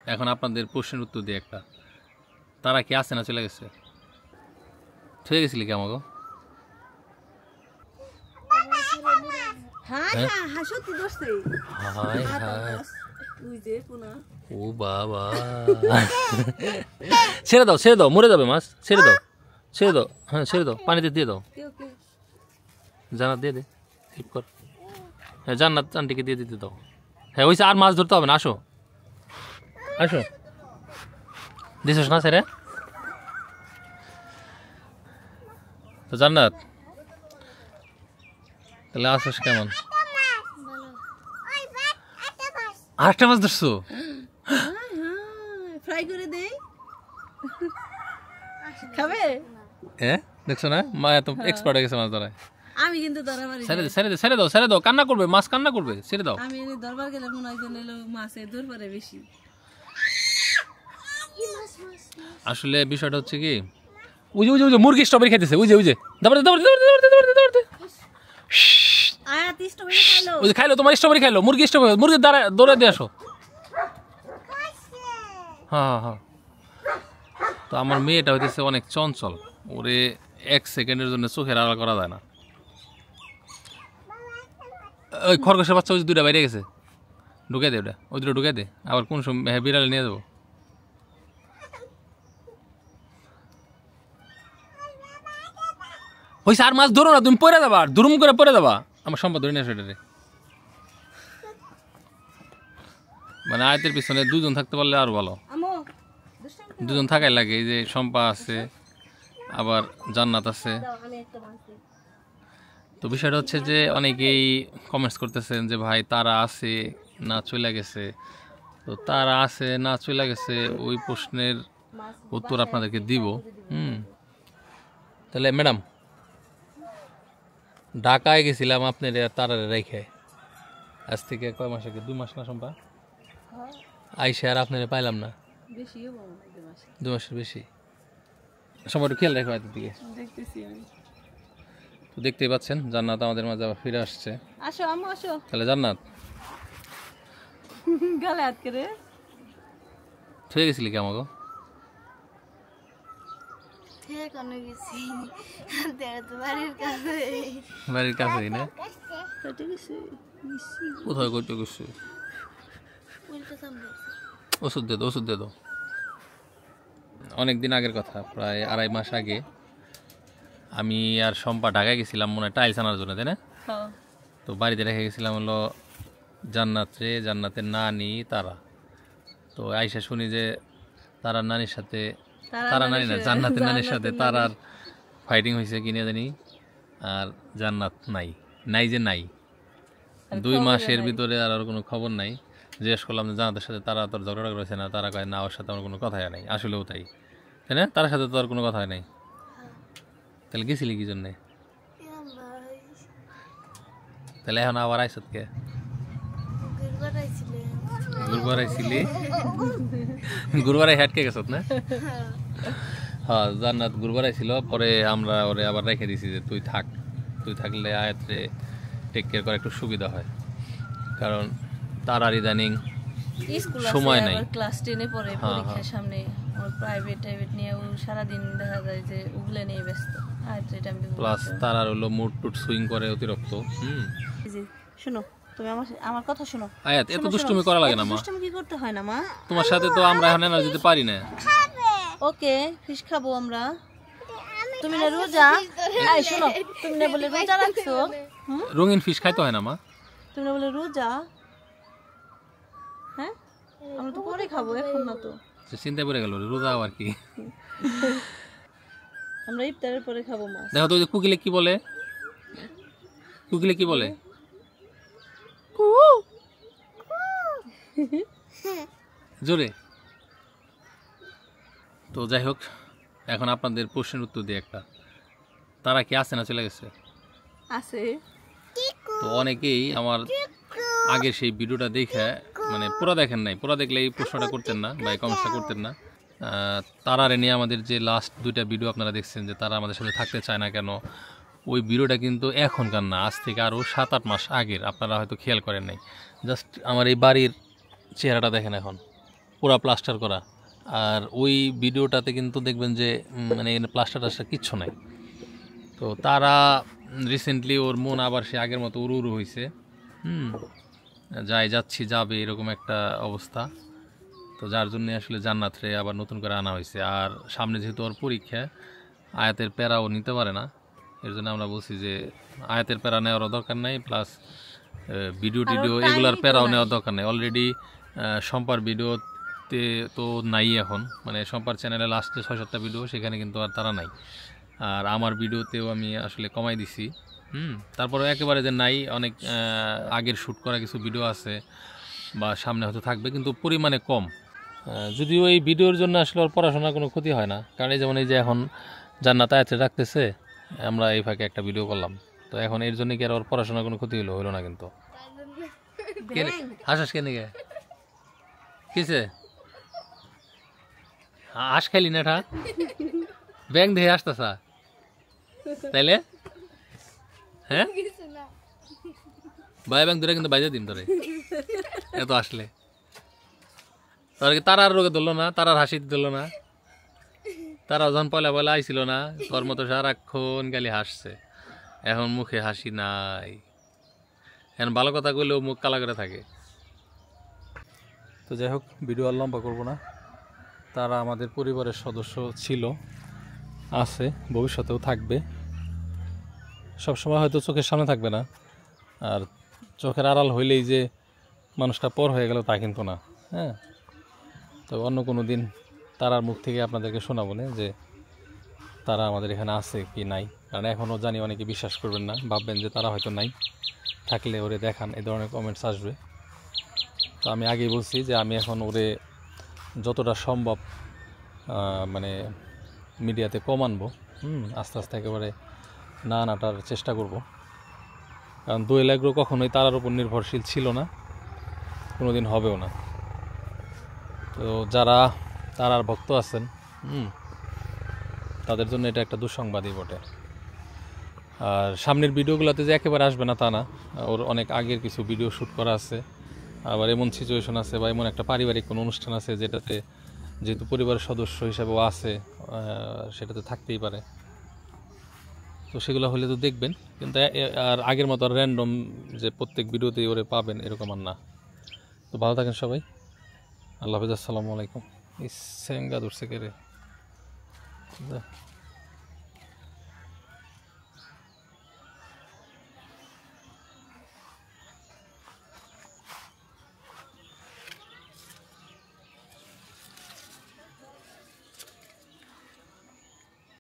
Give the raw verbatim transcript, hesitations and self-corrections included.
এখন আপনাদের প্রশ্নের উত্তর দিয়ে একটা, তারা কি আছে না চলে গেছে? চলে গেছিলি কি আমাকে? ও বাবা, ছেড়ে দাও ছেড়ে দাও, মরে যাবে মাছ, ছেড়ে দাও ছেড়ে দাও, হ্যাঁ ছেড়ে দাও, পানিতে দিয়ে দাও। জান্নাত দিয়ে দে, হেল্প কর। হ্যাঁ জান্নাত আন্টিকে দিয়ে দিতে দাও। হ্যাঁ ওইসে আর মাছ ধরতে হবে না, আসো আসো। দিছিস না ছেড়ে? তো জান্নাত তাহলে আসিস কেমন? আরেকটা মাছ ধরছো? ফ্রাই করে দেই, খাবে? হ্যাঁ দেখছো না, মা এত এক্সপার্ট হয়ে গেছে মাছ ধরায়। আমি কিন্তু ধরা মারি। ছেড়ে দে ছেড়ে দে ছেড়ে দাও ছেড়ে দাও, কান্না করবে মাছ, কান্না করবে, ছেড়ে দাও। আমি এনে দরবার গেলে মনে হয় যেন এলো মাছে দূর পারে বেশি। আসলে বিষয়টা হচ্ছে কি, ওই যে ওই যে ওই যে মুরগি স্ট্রবেরি খাইতেছে, ওই যে ওই যে দাবড়ে দাবড়ে দাবড়ে দাবড়ে দাবড়ে দাবড়ে। আয়া তি স্ট্রবেরি খাইলো, ওই যে খাইলো, তোমার স্ট্রবেরি খাইলো, মুরগি স্ট্রবেরি, মুরগি দাঁড়া দৌড়ে দিয়ে আসো। হ্যাঁ হ্যাঁ হ্যাঁ। তো আমার মেয়েটা হইতেছে অনেক চঞ্চল, ওরে এক সেকেন্ডের জন্য চোখের আড়াল করা যায় না। ওই খরগোশের বাচ্চা ওই দুইটা বাইরে গেছে, ঢুকে দে ওটা, ওই দুটো ঢুকে দে, আবার কোন সময় হ্যাঁ বিড়ালে নিয়ে যাবো। হইছে আর মাছ ধরো না, তুমি পরে যাবা, দুরুম করে পরে যাবা, আমার সম্পদ ধরে নিয়ে আসো এটারে। মানে আয়তের পিছনে দুজন থাকতে পারলে আরো ভালো, দুজন থাকাই লাগে। এই যে শম্পা আছে, আবার জান্নাত আছে। তো বিষয়টা হচ্ছে যে অনেকেই কমেন্টস করতেছেন যে ভাই তারা আছে না চলে গেছে। তো তারা আছে না চলে গেছে ওই প্রশ্নের উত্তর আপনাদেরকে দিব। হুম, তাহলে ম্যাডাম ঢাকায় গেছিলাম আপনার তারারে রেখে, আজ থেকে কয় মাস আগে, দুই মাস না শম্পা? আইসে আর আপনারা পাইলাম না, দু মাসের বেশি। সবাই খেয়াল রাখো এত দিকে। তো দেখতেই পাচ্ছেন জান্নাত আমাদের মাঝে আবার ফিরে আসছে। আসো আম্মু আসো। তাহলে জান্নাত গালে হাত করে থুয়ে গেছিলি কি আমাকে? বাড়ির কাছেই না? কোথায় করতে গেছি? ওষুধ দে দো, ওষুধ দে দো। অনেকদিন আগের কথা, প্রায় আড়াই মাস আগে আমি আর শম্পা ঢাকায় গেছিলাম মনে হয় টাইলস আনার জন্য, তাই না? তো বাড়িতে রেখে গেছিলাম হলো জান্নাত রে, জান্নাতের নানি তারা। তো আইসা শুনি যে তারার নানির সাথে, তারা নানি না জান্নাতের নানির সাথে তারার ফাইটিং হয়েছে কিনে জানি, আর জান্নাত নাই, নাই যে নাই। দুই মাসের ভিতরে আর আর কোনো খবর নাই। জিজ্ঞেস করলাম যে জান্নাতের সাথে তারা তোর ঝগড়া করেছে না? তারা কয় না, ওর সাথে আমার কোনো কথাই নাই। আসলেও তাই, তাই না? তার সাথে তো আর কোনো কথাই নাই। তাহলে গেছিলি কি জন্যে? তাহলে এখন আবার আইসত কে? গুরবার আইছিলি? গুরবার আই হাটকে গেছত না? হ্যাঁ জান্নাত গুরবার আইছিল, পরে আমরা ওরে আবার রেখে দিছি যে তুই থাক, তুই থাকলে আয়াত্রে টেক কেয়ার করা একটু সুবিধা হয়। কারণ তার আর ইদানিং সময় নাই, ক্লাস টেনে পড়ে, পরীক্ষার সামনে ওর প্রাইভেট টাইভেট নিয়ে ও সারাদিন দেখা যায় যে ওগুলো নিয়ে ব্যস্ত। প্লাস তার আর হলো মুড টুট সুইং করে অতিরিক্ত। হুম, শোনো তুমি আমার আমার কথা শোনো। আয়াত এত দুষ্টুমি করা লাগে না মা, দুষ্টুমি কি করতে হয় না মা? তোমার সাথে তো আমরা এখন এনার্জি দিতে পারি না। ওকে ফিশ খাবো আমরা। তুমি না রোজা, এই শোনো, তুমি না বলে রোজা রাখছো? রঙিন ফিশ খাইতে হয় না মা? তুমি না বলে রোজা? হ্যাঁ আমরা তো পরে খাবো, এখন না তো। চিন্তা করে গেল রোজা আর কি, আমরা ইফতারের পরে খাবো মাছ। দেখো তো ওই যে কুকিলে কি বলে, কুকিলে কি বলে? জোরে। তো যাই হোক, এখন আপনাদের প্রশ্নের উত্তর দিয়ে একটা, তারা কি আছে না চলে গেছে? আছে। তো অনেকেই আমার আগের সেই ভিডিওটা দেখে, মানে পুরো দেখেন নাই, পুরো দেখলে এই প্রশ্নটা করতেন না বা এই কমেন্টসটা করতেন না। তারারে নিয়ে আমাদের যে লাস্ট দুইটা ভিডিও আপনারা দেখছেন যে তারা আমাদের সাথে থাকতে চায় না কেন, ওই ভিডিওটা কিন্তু এখনকার না, আজ থেকে আরও সাত আট মাস আগের। আপনারা হয়তো খেয়াল করেন নাই। জাস্ট আমার এই বাড়ির চেহারাটা দেখেন এখন, পুরা প্লাস্টার করা। আর ওই ভিডিওটাতে কিন্তু দেখবেন যে উম, মানে এখানে প্লাস্টার টাস্টার কিচ্ছু নাই। তো তারা রিসেন্টলি ওর মন আবার সে আগের মতো উড়ু উড়ু হয়েছে, হুম যাই যাচ্ছি যাবে এরকম একটা অবস্থা। তো যার জন্য আসলে জান্নাতরে আবার নতুন করে আনা হয়েছে। আর সামনে যেহেতু ওর পরীক্ষা, আয়াতের প্যারাও নিতে পারে না, এর জন্য আমরা বলছি যে আয়াতের প্যারা নেওয়ারও দরকার নাই, প্লাস ভিডিও টিডিও এগুলার প্যারাও নেওয়ার দরকার নেই। অলরেডি সম্পার ভিডিওতে তো নাই এখন, মানে সম্পার চ্যানেলে লাস্টে ছয় সাতটা ভিডিও, সেখানে কিন্তু আর তারা নাই। আর আমার ভিডিওতেও আমি আসলে কমাই দিছি, হুম তারপরে একেবারে যে নাই, অনেক আগের শ্যুট করা কিছু ভিডিও আছে বা সামনে হয়তো থাকবে, কিন্তু পরিমাণে কম। যদিও এই ভিডিওর জন্য আসলে ওর পড়াশোনার কোনো ক্ষতি হয় না, কারণ এই যেমন এই যে এখন জান্নাত আয়াতে রাখতেছে, আমরা এই ফাঁকে একটা ভিডিও করলাম, তো এখন এর জন্য কি আর ওর পড়াশোনার কোনো ক্ষতি হলো হলো না। কিন্তু হাসাস কেন গে কিসে হাঁস খাইলি না, ঠা ব্যাং দেখে আসতেছা তাইলে, হ্যাঁ ভাই ব্যাং ধরে কিন্তু বাইরে দিন তোরে এত আসলে। তোর কি তারার রোগে ধরলো না, তারার হাসি ধরলো না, তারা যখন পয়লা পয়লা আইছিল না, তোর মতো সারাক্ষণ গালি হাসছে, এখন মুখে হাসি নাই, এখন ভালো কথা কইলেও মুখ কালা করে থাকে। তো যাই হোক, ভিডিও আর লম্বা করবো না। তারা আমাদের পরিবারের সদস্য ছিল, আছে, ভবিষ্যতেও থাকবে। সবসময় হয়তো চোখের সামনে থাকবে না, আর চোখের আড়াল হইলেই যে মানুষটা পর হয়ে গেল তা কিন্তু না। হ্যাঁ, তো অন্য কোনো দিন তারার মুখ থেকে আপনাদেরকে শোনাবো না যে তারা আমাদের এখানে আছে কি নাই, কারণ এখনও জানি অনেকে বিশ্বাস করবেন না, ভাববেন যে তারা হয়তো নাই, থাকলে ওরে দেখান, এই ধরনের কমেন্টস আসবে। তো আমি আগেই বলছি যে আমি এখন ওরে যতটা সম্ভব মানে মিডিয়াতে কম আনবো, হুম আস্তে আস্তে একেবারে না আনাটার চেষ্টা করব, কারণ দোয়েল এগ্রো কখনোই তারার উপর নির্ভরশীল ছিল না, কোনো দিন হবেও না। তো যারা তারার ভক্ত আছেন, হুম তাদের জন্য এটা একটা দুঃসংবাদই বটে। আর সামনের ভিডিওগুলোতে যে একেবারে আসবে না তা না, ওর অনেক আগের কিছু ভিডিও শ্যুট করা আছে, আবার এমন সিচুয়েশন আছে বা এমন একটা পারিবারিক কোনো অনুষ্ঠান আছে যেটাতে যেহেতু পরিবারের সদস্য হিসাবেও আছে, সেটাতে থাকতেই পারে। তো সেগুলো হলে তো দেখবেন, কিন্তু আর আগের মতো আর র্যান্ডম যে প্রত্যেক ভিডিওতেই ওরে পাবেন এরকম আর না। তো ভালো থাকেন সবাই, আল্লাহ হাফেজ, আসসালামু আলাইকুম। এই স্যাঙ্গা দূর থেকে রে।